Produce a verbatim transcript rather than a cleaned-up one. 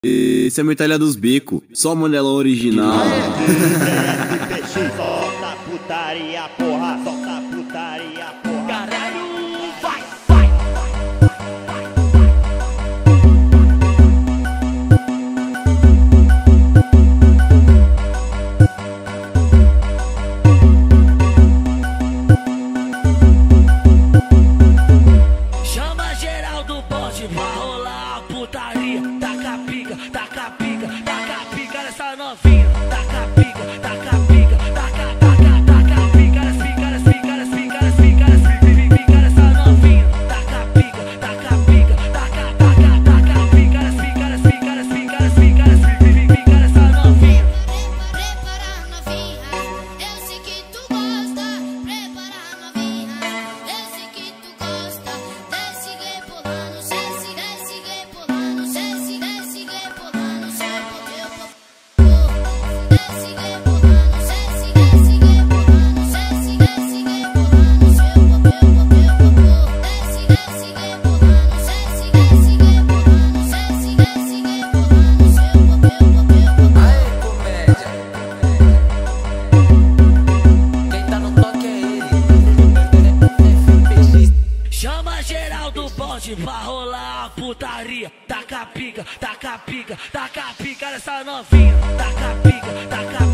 Esse é a metralha dos becos, só Mandela original. Solta putaria, porra, solta putaria, porra. Caralho, vai, vai. Chama geral do bonde pra rolar a putaria. Taca pica, taca pica, taca pica nessa novinha. Taca pica, taca pica, taca, taca, taca pica nessa pica, nessa pica, nessa pica, nessa pica, nessa pica, pica nessa novinha. Taca pica, taca pica, taca, taca, taca pica nessa pica, nessa pica, nessa pica, nessa pica, nessa pica, pica nessa novinha. Prepara novinha, eu sei que tu gosta. Prepara novinha, eu sei que tu gosta. Desce rebolando, desce, desce rebolando, desce, desce rebolando, seu poder, desce rebolando, desce, desce rebolando, desce, desce rebolando, seu poder, desce, desce rebolando, desce, desce rebolando, desce, desce rebolando, seu poder. Aê, comédia. Quem tá no toque é ele. Chama geral do bonde pra rolar a putaria. Taca pica, taca pica, taca pica nessa novinha. Taca pica, taca